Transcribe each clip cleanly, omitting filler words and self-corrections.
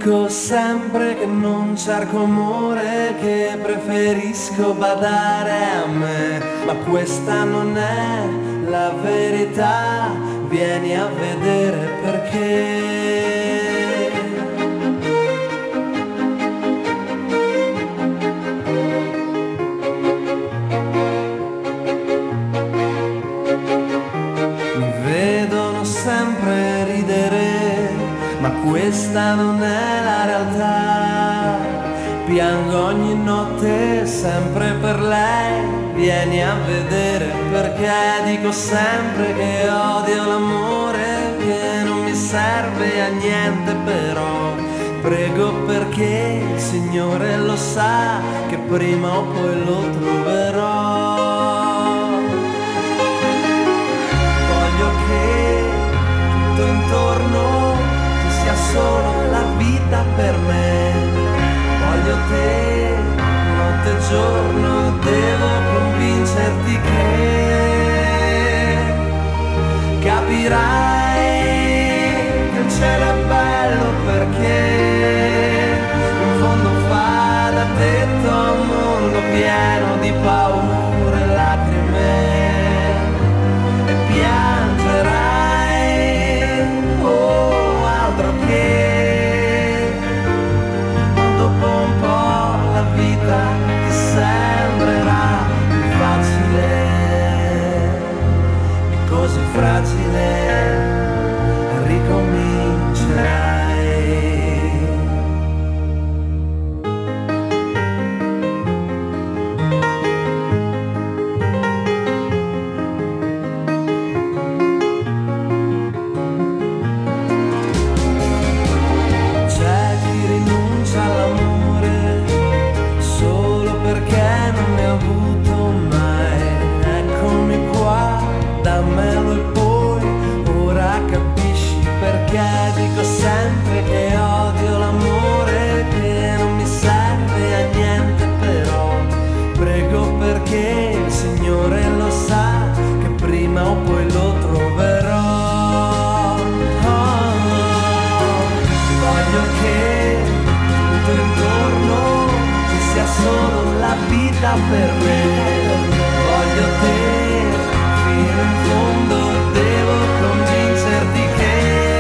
Dico sempre che non cerco amore, che preferisco badare a me, ma questa non è la verità, vieni a vedere perché. Mi vedono sempre ridere, ma questa non è la realtà. Piango ogni notte sempre per lei, vieni a vedere perché. Dico sempre che odio l'amore, che non mi serve a niente, però prego perché il Signore lo sa che prima o poi lo troverò. Voglio che tutto intorno ci sia solo la vita per me. Voglio te, notte e giorno, devo convincerti che capirai che il cielo è bello perché in fondo fa da tetto a un mondo pieno di paure e lacrime. Ti sembrerà facile e così fragile, ricomincerai. C'è chi rinuncia all'amore perché non ne ho avuto mai. Eccomi qua, dammelo e poi ora capisci perché. Dico sempre che odio l'amore, che non mi serve a niente, però prego perché il Signore lo sa che prima o poi lo troverò. Voglio che tutto intorno ci sia solo la vita per me. Voglio te fino in fondo, devo convincerti che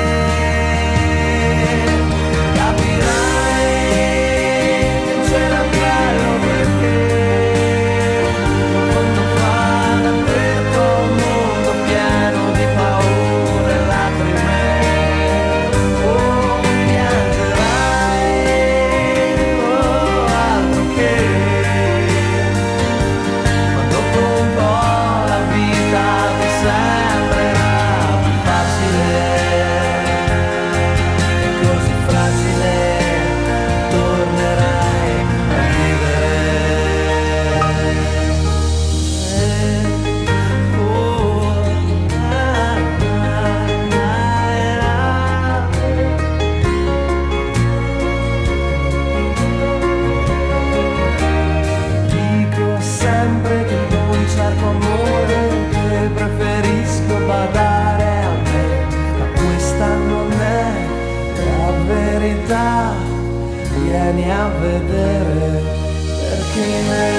capirai che il cielo è bello perché in fondo fa da tetto un mondo pieno di paure e lacrime. Oh, piangerai, oh, altro che. Vieni a vedere perché